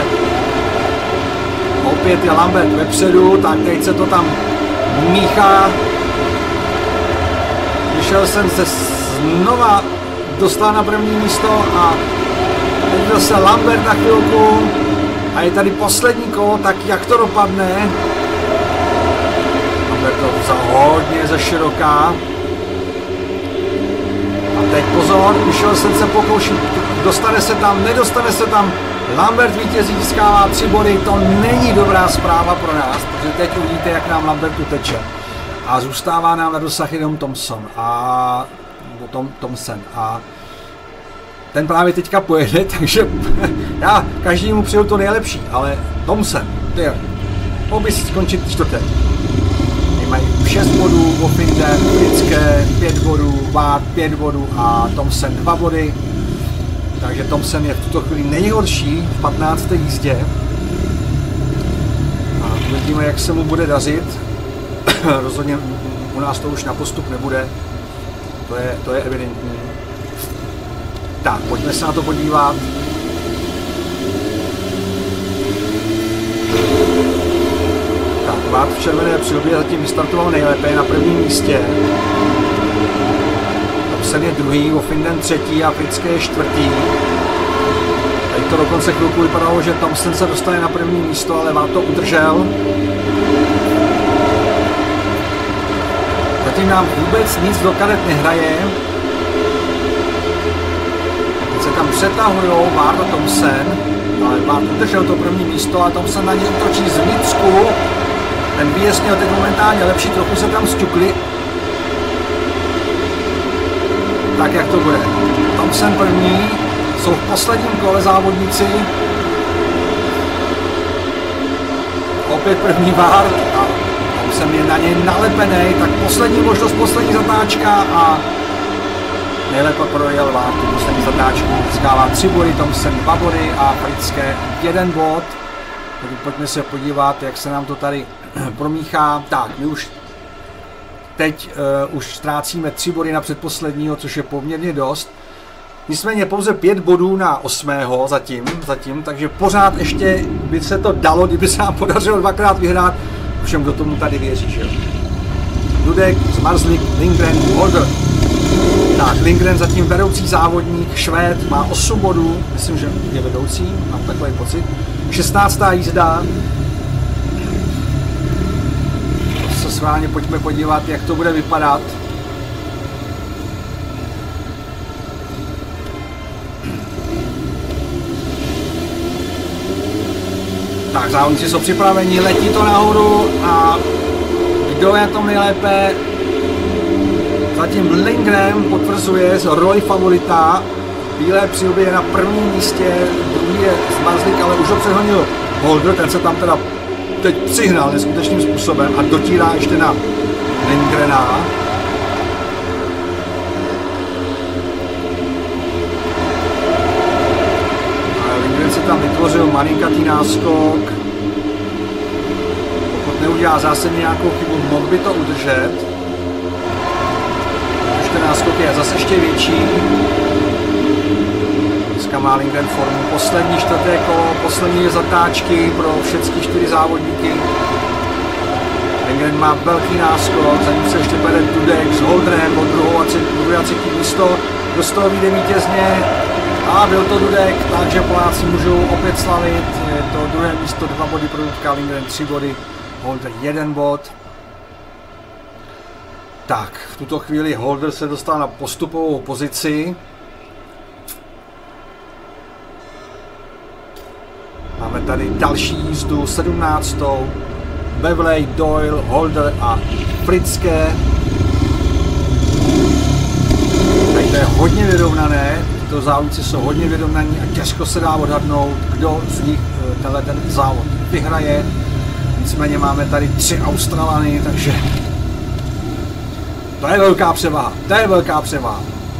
opět je Lambert vepředu, tak teď se to tam míchá. Michelsen se znova dostal na první místo a teď zase Lambert na chvilku a je tady poslední kolo, tak jak to dopadne? Lambert to vzal hodně ze široká. A teď pozor, Michelsen se pokouší, dostane se tam, nedostane se tam. Lambert vítězí, získává tři body, to není dobrá zpráva pro nás, protože teď uvidíte, jak nám Lambert uteče. A zůstává nám na dosah jenom Thompson a Tom, Thompson a ten právě teďka pojede, takže já každému přeju to nejlepší, ale Thompson, ty mohl by skončit čtvrté. Mají šest bodů, Wofinden, Britské pět bodů, Ward pět bodů a Thompson dva body. Takže Thompson je v tuto chvíli nejhorší v patnácté jízdě. A uvidíme, jak se mu bude dařit. Rozhodně u nás to už na postup nebude. To je, to je evidentní. Tak, pojďme se na to podívat. Tak, Ward v červené přilbě zatím vystartoval nejlépe na prvním místě. Thompson je druhý, Wofinden třetí a Britské je čtvrtý. Tady to dokonce chvilku vypadalo, že Thompson se dostane na první místo, ale Ward to udržel. Zatím nám vůbec nic do karet nehraje. Teď se tam přetahujou Ward a Thompson, ale Ward udržel to první místo a Thompson na něj útočí z vnitřku. Ten výjezd měl teď momentálně lepší, trochu se tam sťukli. Tak jak to bude? Thompson první, jsou v posledním kole závodníci. Opět první Ward a Thompson je na něj nalepený, tak poslední možnost, poslední zatáčka a nejlépe projel Ward tu poslední zatáčku. Získává tři body, Thompson dva body a Britské jeden bod. Tak pojďme se podívat, jak se nám to tady promíchá. Tak, my už teď uh, už ztrácíme tři body na předposledního, což je poměrně dost. Nicméně pouze pět bodů na osmého zatím, zatím, takže pořád ještě by se to dalo, kdyby se nám podařilo dvakrát vyhrát. Všem, kdo tomu tady věří, že jo. Dudek, Zmarzlik, Lindgren, Holder. Tak, Lindgren zatím vedoucí závodník, Švéd, má osm bodů, myslím, že je vedoucí, mám takový pocit. šestnáctá jízda. Se s vámi pojďme podívat, jak to bude vypadat. Tak, závodníci jsou připraveni, letí to nahoru a kdo je tom nejlépe? Zatím Lindgren potvrzuje z roli favorita. Bílé přilby je na prvním místě, druhý je Zmarzlik, ale už ho přehonil Holder, ten se tam teda teď přihnal neskutečným způsobem a dotírá ještě na Lindgrena. A Lindgren se tam vytvořil malinkatý náskok. Pokud neudělá zásadně nějakou chybu, mohl by to udržet. Už ten náskok je zase ještě větší. Dneska má Lindgren formu. Poslední čtvrté kolo, poslední zatáčky pro všechny čtyři závodníky. Lindgren má velký náskok, za ním se ještě bere Dudek s Holderem o druhou a druhé a třetí místo. Kdo z toho vyjde vítězně? A byl to Dudek, takže Poláci můžou opět slavit. Je to druhé místo, dva body pro Dudka, Lindgren tři body, Holder jeden bod. Tak, v tuto chvíli Holder se dostal na postupovou pozici. Máme tady další jízdu, sedmnáctou Beverley, Doyle, Holder a Britské. Tak to je hodně vyrovnané, tyto závodníci jsou hodně vyrovnaní a těžko se dá odhadnout, kdo z nich tenhle ten závod vyhraje. Nicméně máme tady tři Australany, takže To je velká převaha, to je velká převaha.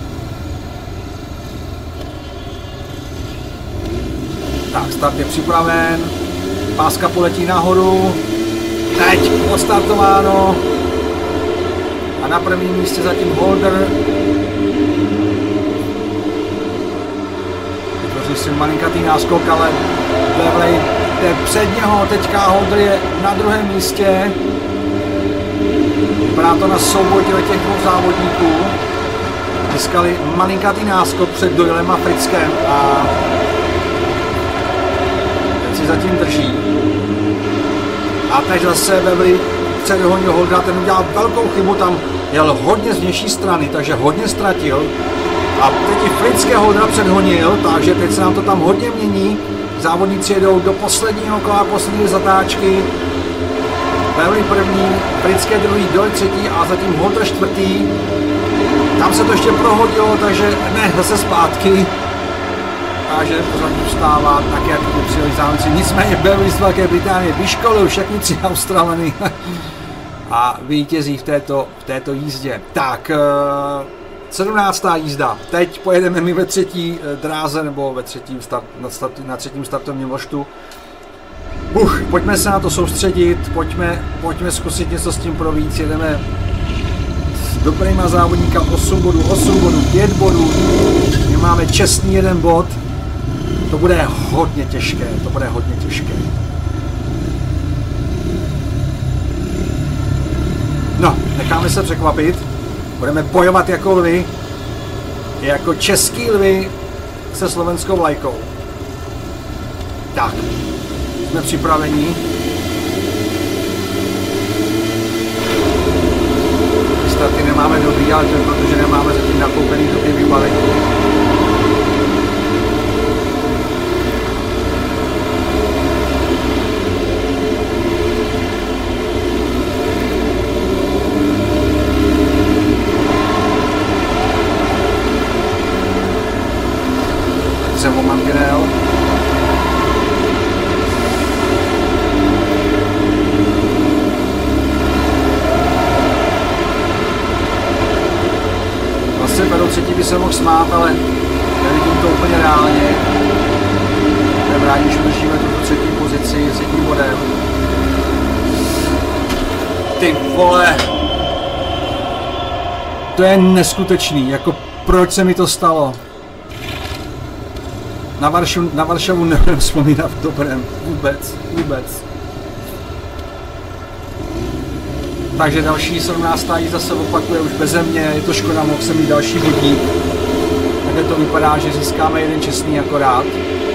Tak, start je připraven. Páska poletí nahoru. Teď odstartováno. A na prvním místě zatím Holder. Vytvoří si malinkatý náskok, ale Beverly jde před něho. Teďka Holder je na druhém místě. Vypadá to na souboj těch dvou závodníků. Získali malinkatý náskok před Doylem a Frickem a teď si zatím drží. A teď zase Beverly předhonil Holdera, ten udělal velkou chybu, tam jel hodně z vnější strany, takže hodně ztratil. A teď i Frické Holdera předhonil, takže teď se nám to tam hodně mění. Závodníci jedou do posledního kola, poslední zatáčky. Beverly první, Frické druhý, Doyle třetí a zatím Holder čtvrtý. Tam se to ještě prohodilo, takže ne, zase zpátky. Takže pořád zůstává tak, jak přijeli závodníci. Nicméně Beverly z Velké Británie vyškolil všechny tři Australany a vítězí v této, v této jízdě. Tak, sedmnáctá jízda. Teď pojedeme my ve třetí dráze, nebo ve třetím start, na, start, na třetím startovním moštu. Uch, pojďme se na to soustředit, pojďme, pojďme zkusit něco s tím províc, jedeme s dobrýma závodníka osm bodů, osm bodů, pět bodů, my máme čestný jeden bod, to bude hodně těžké, to bude hodně těžké. No, necháme se překvapit, budeme bojovat jako lvy, jako český lvy se slovenskou vlajkou. Tak. Jsme připraveni. Starty nemáme dobrý, ale to je protože nemáme zatím nakoupený dobrý vybavení. Tak jsem o mantinel. Do třetí by se mohl smát, ale nevidím to úplně reálně. Jsem rád, že držíme tuto třetí pozici s jedním bodem. Ty vole! To je neskutečný, jako proč se mi to stalo? Na Varšavu, na Varšavu nebudem vzpomínat v dobrém, vůbec, vůbec. Takže další sedmnáctá jízda se opakuje už beze mě, je to škoda, mohl jsem mít další bodík. Takhle to vypadá, že získáme jeden čestný akorát.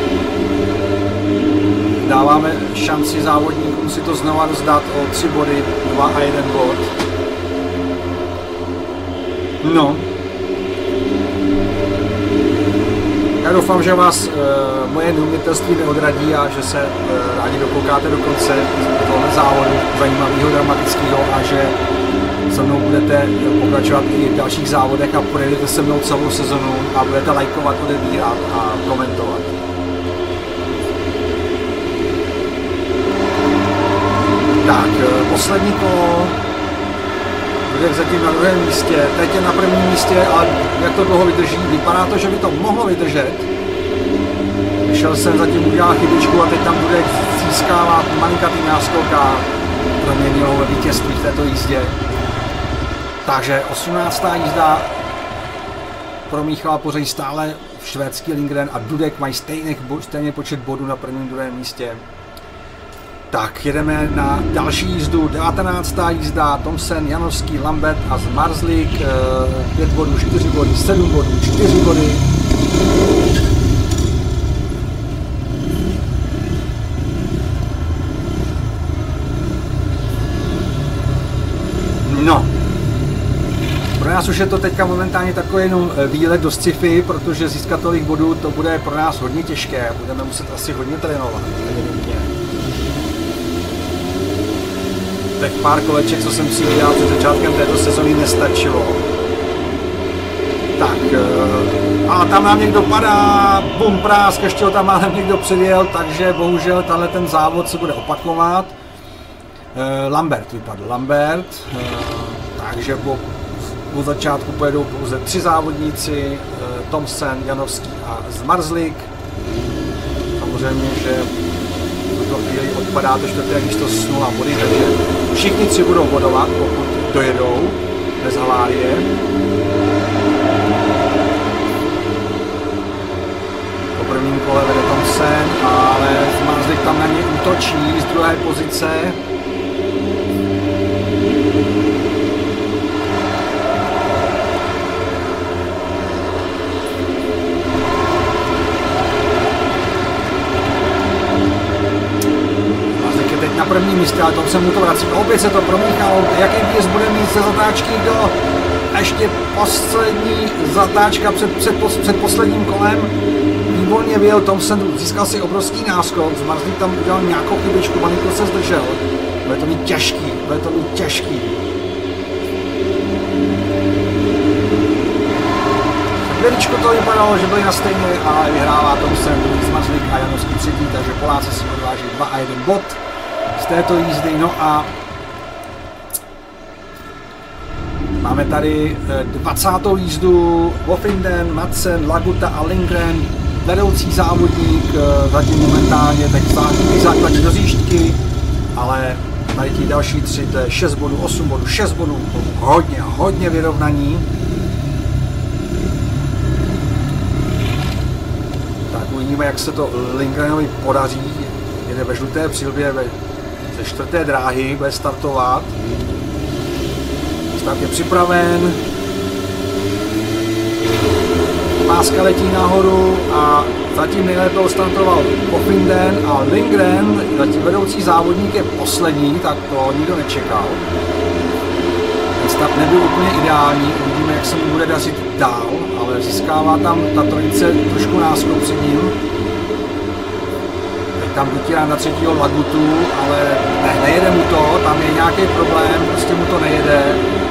Dáváme šanci závodníkům si to znova rozdat o tři body, dva a jeden bod. No. Já doufám, že vás e, moje neumětelství neodradí a že se e, rádi dokoukáte do konce tohle závodu zajímavého, dramatického a že se mnou budete pokračovat i v dalších závodech a projedete se mnou celou sezonu a budete lajkovat, odebírat a komentovat. Tak, e, poslední kolo. Dudek zatím na druhém místě, teď je na prvním místě, ale jak to dlouho vydrží, vypadá to, že by to mohlo vydržet. Vyšel jsem, zatím udělal chybičku a teď tam Dudek získává malinkatý náskok a proměnilo ve vítězství v této jízdě. Takže osmnáctá jízda pro Michala Pořej stále švédský Lindgren a Dudek mají stejný, stejný počet bodů na prvním druhém místě. Tak, jedeme na další jízdu, devatenáctá jízda, Thomsen, Janovský, Lambert a Zmarzlik, pět bodů, čtyři body, sedm bodů, čtyři body. No, pro nás už je to teďka momentálně takový jenom výlet do sci-fi, protože získat tolik bodů to bude pro nás hodně těžké, budeme muset asi hodně trénovat, evidentně. Těch pár koleček, co jsem si udělal před začátkem této sezony, nestačilo. Tak, a tam nám někdo padá, bum, prásk, ještě ho tam málem někdo předjel, takže bohužel tenhle ten závod se bude opakovat. Lambert vypadl, Lambert, takže po od začátku pojedou pouze tři závodníci, Thomsen, Janovský a Zmarzlik. Samozřejmě, že v tuto chvíli odpadá to čtvrté místo s nula body, takže všichni tři budou bodovat, pokud dojedou bez havárie. Po prvním kole vede Thomsen, ale Zmarzlik tam na něj útočí z druhé pozice. Na prvním místě, ale Thomsen mu to vrací. Opět se to promíchalo. Jaký výjezd bude mít ze zatáčky do ještě poslední zatáčka před, před, před posledním kolem. Výborně vyjel Thomsen, získal si obrovský náskok. Zmarzlik tam udělal nějakou chybičku, malinko se zdržel. Bude to mít těžký, bude to mít těžký. Chviličku to vypadalo, že byli na stejně, ale vyhrává Thomsen, Zmarzlik a Janovský třetí, takže Poláci si odváží dva a jeden bod z této jízdy. No a máme tady dvacátou jízdu. Wolfenden, Madsen, Laguta a Lindgren, vedoucí závodník, zatím momentálně tak základní do zjížďky, ale tady ti další tři, to je šest bodů, osm bodů, šest bodů, hodně, hodně vyrovnaní. Tak uvidíme, jak se to Lindgrenovi podaří. Jede ve žluté přilbě ve, ze čtvrté dráhy, bude startovat. Start je připraven. Páska letí nahoru a zatím nejlépe ostartoval Wolfenden a Lindgren, zatím vedoucí závodník, je poslední, tak to nikdo nečekal. Ten start nebyl úplně ideální, uvidíme, jak se mu bude dařit dál, ale získává tam ta trojice trošku náskok před ním. Tam dotírá na třetího Lagutu, ale ne, nejede mu to, tam je nějaký problém, prostě mu to nejede.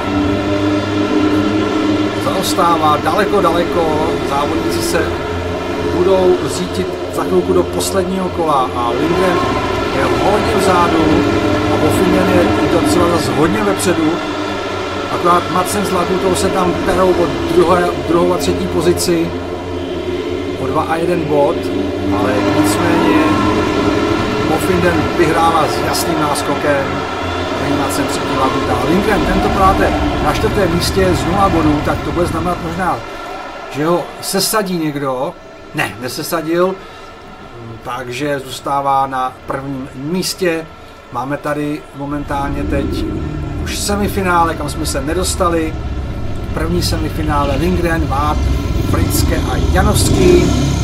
Zaostává daleko, daleko, závodníci se budou řítit za chvilku do posledního kola a Lindgren je hodně vzadu a Wolfenden je docela zase hodně vepředu. Akorát Madsen s Lagutou se tam perou od druhé, druhou a třetí pozici o dva a jeden bod, ale nicméně Wolfenden vyhrává s jasným náskokem. Madsen třetí, Laguta. Lindgren tentokrát na čtvrtém místě z nula bodů, tak to bude znamenat možná, že ho sesadí někdo. Ne, nesesadil, takže zůstává na prvním místě. Máme tady momentálně teď už semifinále, kam jsme se nedostali. První semifinále Lindgren, Váth, Fritzke a Janovský.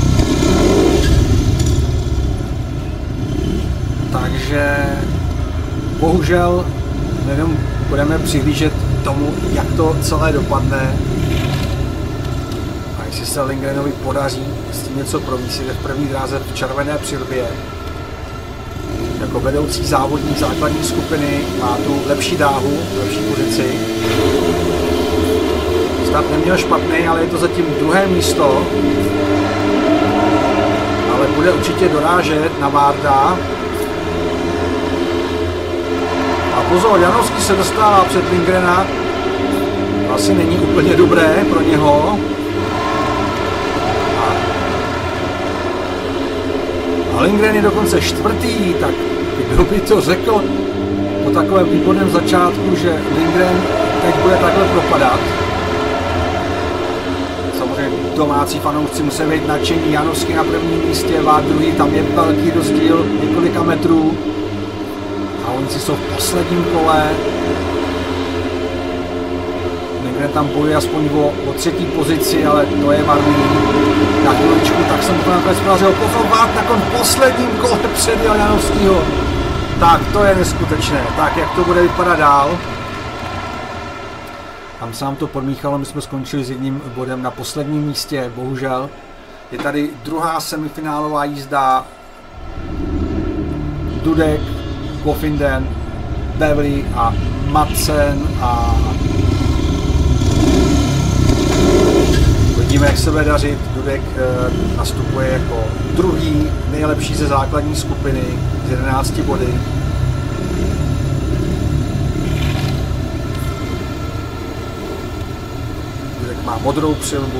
Takže bohužel jenom budeme přihlížet tomu, jak to celé dopadne. A jestli se Lindgrenovi podaří s tím něco promísit v první dráze v červené přilbě. Jako vedoucí závodník základní skupiny má tu lepší dráhu, lepší pozici. Start neměl špatný, ale je to zatím druhé místo. Ale bude určitě dorážet na Várda. A pozor, Janovský se dostává před Lindgrena. To asi není úplně dobré pro něho. A Lindgren je dokonce čtvrtý, tak kdo by to řekl po takovém výborném začátku, že Lindgren teď bude takhle propadat. Samozřejmě domácí fanoušci musí být nadšení. Janovský na prvním místě, Váth druhý, tam je velký rozdíl několika metrů. A oni si jsou v posledním kole. Lindgren tam bojuje aspoň o, o třetí pozici, ale to je marný. Na chviličku, tak jsem to nakonec podařil. Pozor, Váth na kon posledním kole předjel Janovskýho. Tak to je neskutečné. Tak jak to bude vypadat dál? Tam se nám to podmíchalo, my jsme skončili s jedním bodem na posledním místě, bohužel. Je tady druhá semifinálová jízda. Dudek, Wolfenden, Beverly a Madsen a vidíme, jak se bude dařit. Dudek e, nastupuje jako druhý nejlepší ze základní skupiny z jedenácti body. má modrou přilbu.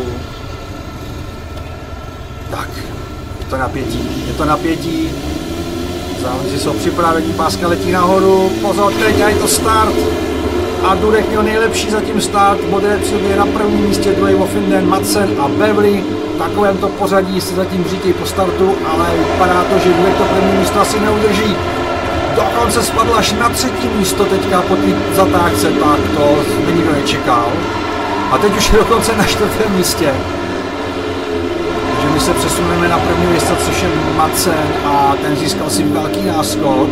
Tak, je to napětí, je to napětí. Závodníci jsou připraveni, páska letí nahoru, pozor, teď je to start. A Dudek měl nejlepší zatím start, modré přilby na prvním místě, druhý Woffinden, Madsen a Beverly. V takovémto pořadí se zatím říkají po startu, ale vypadá to, že Dudek to první místo asi neudrží. Dokonce spadl až na třetí místo teďka po té zatáčce, tak to nikdo nečekal. A teď už je dokonce na čtvrtém místě. Takže my se přesuneme na první místo, což je Madsen a ten získal si velký náskok.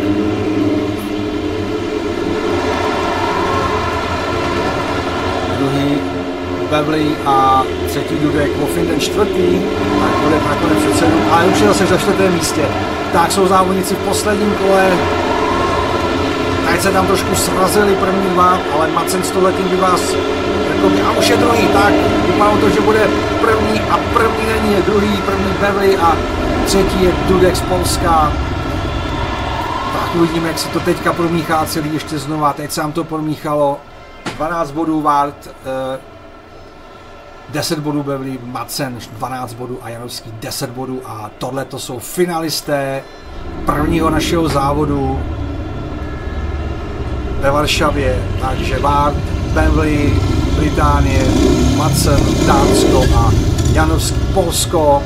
Druhý Beverly a třetí Dudek, Woffinden čtvrtý, tak Dudek nakonec před sedm, ale už je zase na čtvrtém místě. Tak jsou závodníci v posledním kole. Teď se tam trošku srazili první dva, ale Madsen s tohletím by vás jakoby, a už je druhý, tak vypadá to, že bude první a první není je druhý, první Beverly a třetí je Dudek z Polska. Tak uvidíme, jak se to teďka promíchá celý ještě znova, teď se nám to promíchalo, dvanáct bodů Ward, eh, deset bodů Beverly, Madsen dvanáct bodů a Janovský deset bodů a tohle to jsou finalisté prvního našeho závodu ve Varšavě, takže Ward, Beverly, Británie, Madsen, Dánsko a Janovský, Polsko.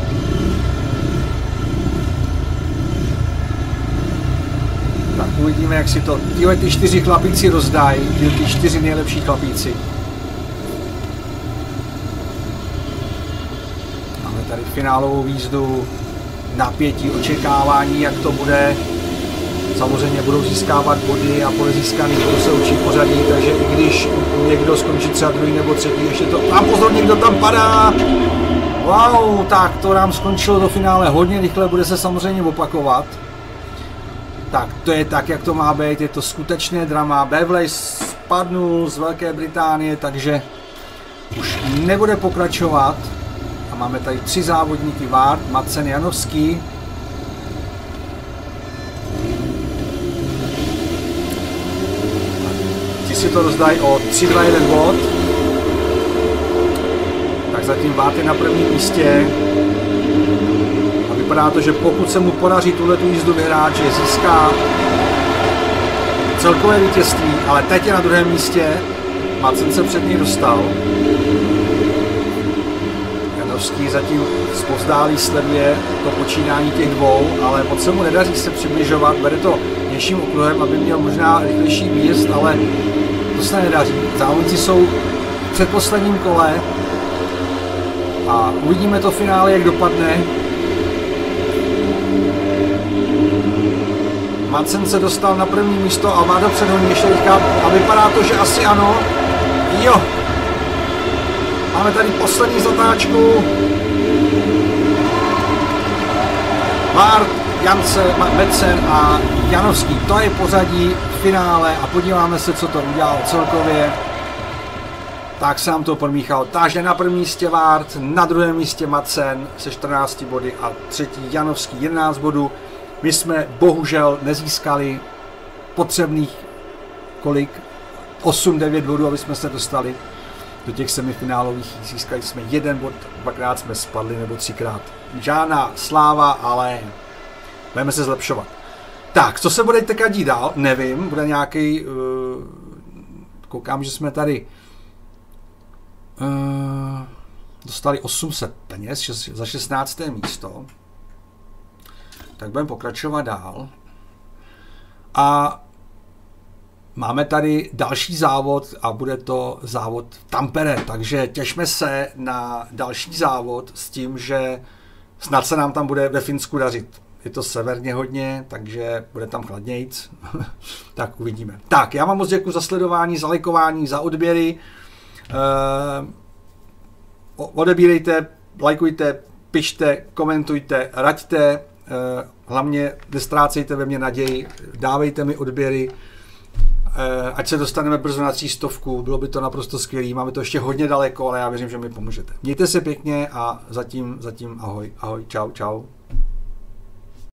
Tak uvidíme, jak si to tyhle ty čtyři chlapíci rozdají, ty čtyři nejlepší chlapíci. Máme tady finálovou výzdu, napětí, očekávání, jak to bude. Samozřejmě budou získávat body a podle získaných budou se učit pořadí, takže i když někdo skončí třeba druhý nebo třetí, ještě to... A pozor, někdo tam padá! Wow, tak to nám skončilo do finále hodně rychle, bude se samozřejmě opakovat. Tak to je tak, jak to má být, je to skutečné drama. Beverly spadnul z Velké Británie, takže už nebude pokračovat. A máme tady tři závodníky, Ward, Madsen, Janovský. Si to rozdají o tři, dva, jeden bod. Tak zatím Ward je na prvním místě. A vypadá to, že pokud se mu podaří tuhletu jízdu vyhrát, že získá celkové vítězství, ale teď je na druhém místě. Madsen se před ní dostal. Janovský zatím zpozdálí sleduje to počínání těch dvou, ale moc se mu nedaří se přibližovat. Bere to nějším okruhem, aby měl možná rychlejší výjezd, ale to se nedaří. Závodníci jsou v předposledním kole a uvidíme to v finále, jak dopadne. Madsen se dostal na první místo a má dopřed ho ještě teďka a vypadá to, že asi ano. Jo. Máme tady poslední zatáčku. Ward, Jance, Madsen a Janovský. To je pořadí v finále a podíváme se, co to udělalo celkově. Tak se nám to promíchalo. Takže na prvním místě Ward, na druhém místě Madsen se čtrnácti body a třetí Janovský jedenáct bodů. My jsme bohužel nezískali potřebných kolik? osm devět bodů, aby jsme se dostali do těch semifinálových. Získali jsme jeden bod, dvakrát jsme spadli nebo třikrát. Žádná sláva, ale budeme se zlepšovat. Tak, co se bude teďka dít dál? Nevím, bude nějaký. Uh, koukám, že jsme tady uh, dostali osm set peněz šest, za šestnácté místo. Tak budeme pokračovat dál. A máme tady další závod a bude to závod v Tampere, takže těšme se na další závod s tím, že snad se nám tam bude ve Finsku dařit. Je to severně hodně, takže bude tam chladnějc. Tak uvidíme. Tak, já vám moc děkuji za sledování, za lajkování, za odběry. Uh, odebírejte, lajkujte, pište, komentujte, raďte. Uh, hlavně nestrácejte ve mně naději, dávejte mi odběry. Ať se dostaneme brzo na třístovku, bylo by to naprosto skvělé, máme to ještě hodně daleko, ale já věřím, že mi pomůžete. Mějte se pěkně a zatím, zatím ahoj, ahoj, čau, čau.